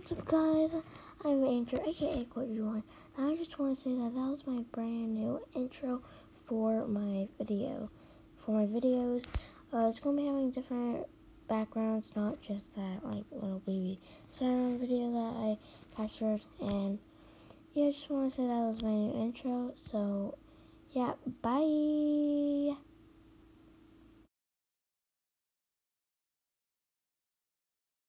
What's up, guys? I'm Andrew, aka Quadruon, and I just want to say that was my brand new intro for my video. For my videos, it's going to be having different backgrounds, not just that like little baby Siren video that I captured. And yeah, I just want to say that was my new intro. So yeah, bye.